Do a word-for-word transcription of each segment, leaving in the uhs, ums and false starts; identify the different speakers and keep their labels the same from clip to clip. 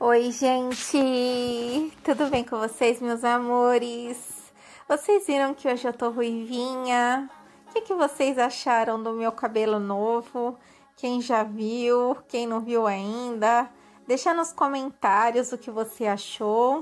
Speaker 1: Oi, gente! Tudo bem com vocês, meus amores? Vocês viram que hoje eu tô ruivinha? O que, que vocês acharam do meu cabelo novo? Quem já viu? Quem não viu ainda? Deixa nos comentários o que você achou.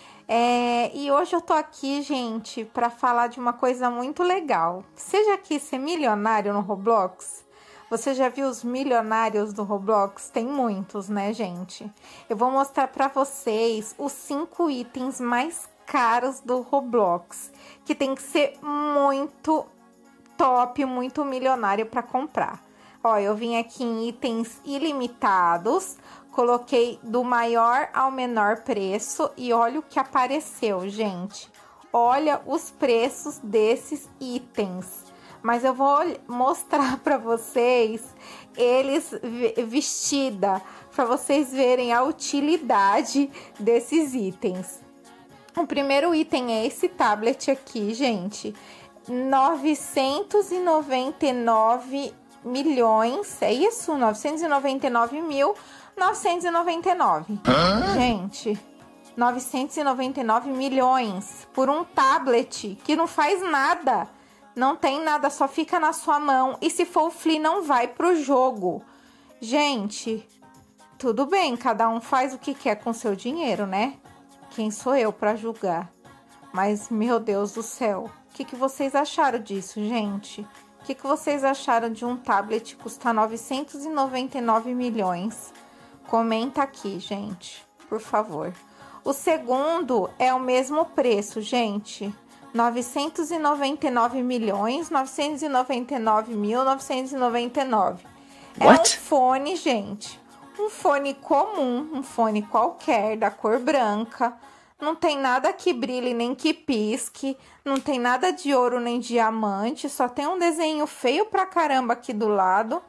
Speaker 1: É, e hoje eu tô aqui, gente, pra falar de uma coisa muito legal. Você já quis ser milionário no Roblox? Você já viu os milionários do Roblox? Tem muitos, né, gente? Eu vou mostrar pra vocês os cinco itens mais caros do Roblox, que tem que ser muito top, muito milionário pra comprar. Ó, eu vim aqui em itens ilimitados, coloquei do maior ao menor preço e olha o que apareceu, gente. Olha os preços desses itens. Mas eu vou mostrar para vocês eles vestida, para vocês verem a utilidade desses itens. O primeiro item é esse tablet aqui, gente. novecentos e noventa e nove milhões, é isso? novecentos e noventa e nove mil, novecentos e noventa e nove. Hã? Gente, novecentos e noventa e nove milhões por um tablet que não faz nada. Não tem nada, só fica na sua mão. E se for o Flea, não vai pro jogo. Gente, tudo bem, cada um faz o que quer com seu dinheiro, né? Quem sou eu pra julgar? Mas, meu Deus do céu, o que, que vocês acharam disso, gente? O que, que vocês acharam de um tablet custar novecentos e noventa e nove milhões? Comenta aqui, gente, por favor. O segundo é o mesmo preço, gente. novecentos e noventa e nove milhões, novecentos e noventa e nove mil, novecentos e noventa e nove. É um fone, gente. Um fone comum, um fone qualquer, da cor branca. Não tem nada que brilhe nem que pisque. Não tem nada de ouro nem diamante. Só tem um desenho feio pra caramba aqui do lado.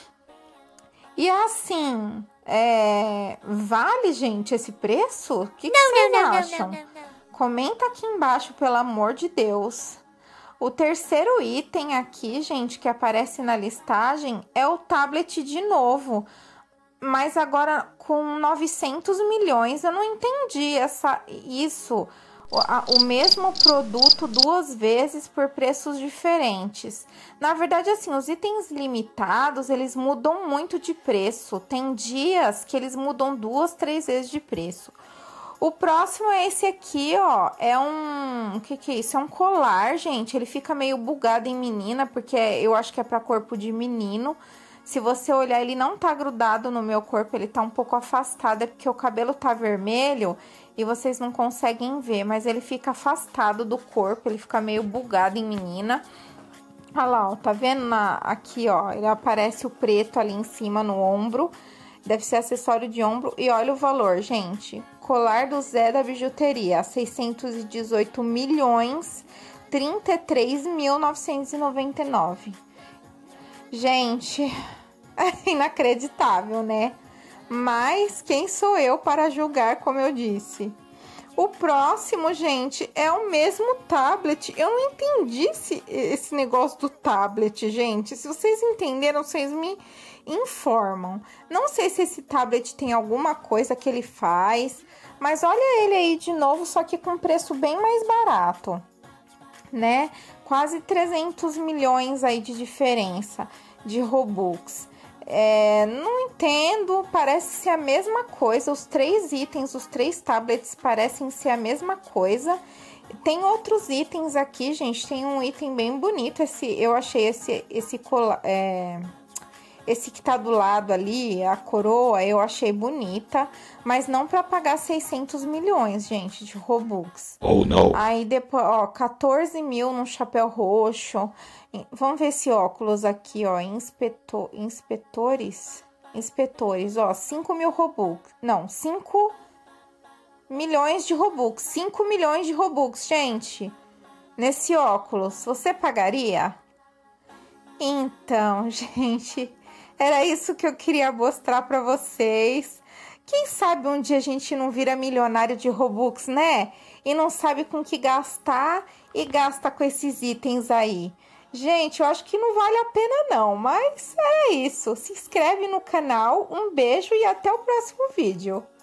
Speaker 1: E assim, é... vale, gente, esse preço? O que, que
Speaker 2: não,
Speaker 1: vocês
Speaker 2: não, não,
Speaker 1: acham?
Speaker 2: Não, não, não, não.
Speaker 1: Comenta aqui embaixo, pelo amor de Deus. O terceiro item aqui, gente, que aparece na listagem é o tablet de novo. Mas agora com novecentos milhões. Eu não entendi essa, isso. O, a, o mesmo produto duas vezes por preços diferentes. Na verdade, assim, os itens limitados, eles mudam muito de preço. Tem dias que eles mudam duas, três vezes de preço. O próximo é esse aqui, ó, é um, o que que é isso? É um colar, gente, ele fica meio bugado em menina, porque eu acho que é pra corpo de menino. Se você olhar, ele não tá grudado no meu corpo, ele tá um pouco afastado, é porque o cabelo tá vermelho e vocês não conseguem ver, mas ele fica afastado do corpo, ele fica meio bugado em menina. Olha lá, ó, tá vendo na, aqui, ó, ele aparece o preto ali em cima no ombro. Deve ser acessório de ombro. E olha o valor, gente. Colar do Zé da bijuteria. seiscentos e dezoito milhões, trinta e três mil, novecentos e noventa e nove. Gente, é inacreditável, né? Mas quem sou eu para julgar, como eu disse? O próximo, gente, é o mesmo tablet. Eu não entendi esse, esse negócio do tablet, gente. Se vocês entenderam, vocês me informam. Não sei se esse tablet tem alguma coisa que ele faz, mas olha ele aí de novo, só que com preço bem mais barato, né? Quase trezentos milhões aí de diferença de Robux. É, não entendo, parece ser a mesma coisa. Os três itens, os três tablets parecem ser a mesma coisa. Tem outros itens aqui, gente. Tem um item bem bonito. Esse, eu achei esse, esse, cola, é, esse que tá do lado ali, a coroa, eu achei bonita. Mas não para pagar seiscentos milhões, gente, de Robux.
Speaker 2: Oh, não.
Speaker 1: Aí depois, ó, quatorze mil num chapéu roxo. Vamos ver esse óculos aqui, ó, inspetor, inspetores, inspetores, ó, cinco mil Robux, não, cinco milhões de Robux, cinco milhões de Robux, gente, nesse óculos, você pagaria? Então, gente, era isso que eu queria mostrar pra vocês. Quem sabe um dia a gente não vira milionário de Robux, né? E não sabe com que gastar e gasta com esses itens aí. Gente, eu acho que não vale a pena não, mas é isso. Se inscreve no canal, um beijo e até o próximo vídeo.